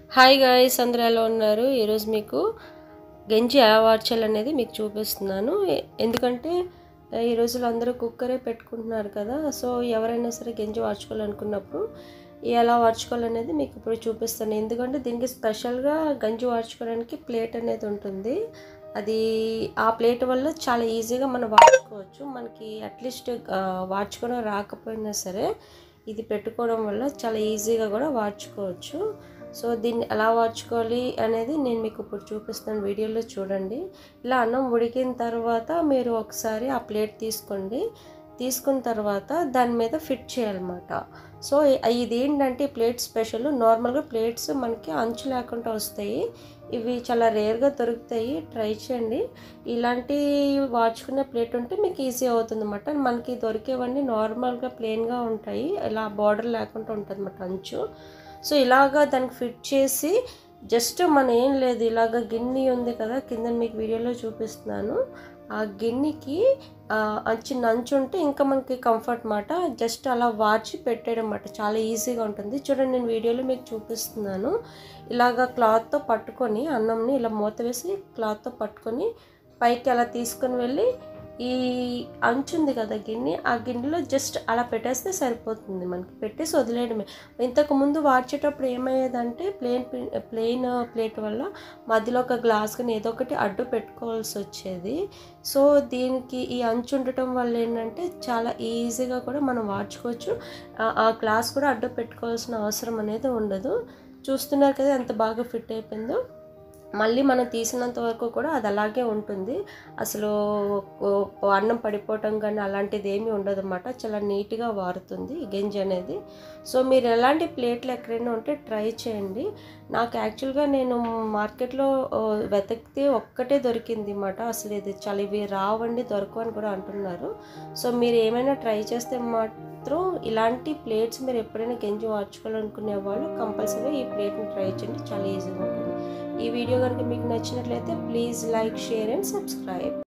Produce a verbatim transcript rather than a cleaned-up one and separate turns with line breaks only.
Hi guys, అందరూ ఎలా ఉన్నారు? ఈరోజు మీకు గంజి ఎలా వార్చాలనేది మీకు చూపిస్తున్నాను. ఎందుకంటే ఈ రోజుల్లో అందరూ కుక్కరే పెట్టుకుంటున్నారు కదా. సో ఎవరైనా సరే గంజి వార్చుకోవాలనుకున్నప్పుడు ఎలా వార్చుకోవాలనేది మీకు ఇప్పుడు చూపిస్తాను. ఎందుకంటే దీనికి స్పెషల్గా గంజి వార్చుకోవడానికి ప్లేట్ అనేది ఉంటుంది. అది ఆ ప్లేట్ వల్ల చాలా ఈజీగా మనం వార్చుకోవచ్చు. మనకి అట్లీస్ట్ వార్చుకోవడం రాకపోయినా సరే ఇది పెట్టుకోవడం వల్ల చాలా ఈజీగా కూడా వార్చుకోవచ్చు. సో దీన్ని ఎలా వార్చుకోవాలి అనేది నేను మీకు ఇప్పుడు చూపిస్తాను, వీడియోలో చూడండి. ఇలా అన్నం ఉడికిన తర్వాత మీరు ఒకసారి ఆ ప్లేట్ తీసుకోండి. తీసుకున్న తర్వాత దాని మీద ఫిట్ చేయాలన్నమాట. సో ఇది ఏంటంటే ప్లేట్ స్పెషల్. నార్మల్గా ప్లేట్స్ మనకి అంచు లేకుండా వస్తాయి, ఇవి చాలా రేర్గా దొరుకుతాయి. ట్రై చేయండి. ఇలాంటి వార్చుకునే ప్లేట్ ఉంటే మీకు ఈజీ అవుతుంది అన్నమాట. మనకి దొరికేవన్నీ నార్మల్గా ప్లెయిన్గా ఉంటాయి, ఇలా బార్డర్ లేకుండా ఉంటుంది అన్నమాట అంచు. సో ఇలాగా దానికి ఫిట్ చేసి జస్ట్ మన ఏం లేదు, ఇలాగ గిన్నె ఉంది కదా కింద, మీకు వీడియోలో చూపిస్తున్నాను. ఆ గిన్నెకి చిన్న అంచు ఉంటే ఇంకా మనకి కంఫర్ట్ మాట. జస్ట్ అలా వార్చి పెట్టేయడం అన్నమాట, చాలా ఈజీగా ఉంటుంది. చూడండి, నేను వీడియోలో మీకు చూపిస్తున్నాను. ఇలాగ క్లాత్తో పట్టుకొని అన్నంని ఇలా మూత వేసి క్లాత్తో పట్టుకొని పైకి అలా తీసుకొని వెళ్ళి ఈ అంచు ఉంది కదా గిన్నె, ఆ గిన్నెలో జస్ట్ అలా పెట్టేస్తే సరిపోతుంది. మనకి పెట్టేసి వదిలేయడమే. ఇంతకుముందు వార్చేటప్పుడు ఏమయ్యేదంటే ప్లెయిన్ ప్లెయిన్ ప్లేట్ వల్ల మధ్యలో ఒక గ్లాస్ కానీ ఏదో ఒకటి అడ్డు పెట్టుకోవాల్సి వచ్చేది. సో దీనికి ఈ అంచు ఉండటం వల్ల ఏంటంటే చాలా ఈజీగా కూడా మనం వార్చుకోవచ్చు. ఆ గ్లాస్ కూడా అడ్డు పెట్టుకోవాల్సిన అవసరం అనేది ఉండదు. చూస్తున్నారు కదా ఎంత బాగా ఫిట్ అయిపోయిందో. మళ్ళీ మనం తీసినంత వరకు కూడా అది అలాగే ఉంటుంది. అసలు అన్నం పడిపోవటం కానీ అలాంటిది ఏమీ ఉండదు అన్నమాట. చాలా నీట్గా వారుతుంది ఈ గంజి అనేది. సో మీరు ఎలాంటి ప్లేట్లు ఎక్కడైనా ఉంటే ట్రై చేయండి. నాకు యాక్చువల్గా నేను మార్కెట్లో వెతికితే ఒక్కటే దొరికింది అన్నమాట. అసలు ఇది చాలా ఇవి రావండి, దొరకవని కూడా అంటున్నారు. సో మీరు ఏమైనా ట్రై చేస్తే మాత్రం ఇలాంటి ప్లేట్స్ మీరు ఎప్పుడైనా గంజి వార్చుకోవాలనుకునే వాళ్ళు కంపల్సరీగా ఈ ప్లేట్ని ట్రై చేయండి, చాలా ఈజీగా ఉంటుంది. ఈ వీడియో కనుక మీకు నచ్చినట్లయితే please like, share and subscribe.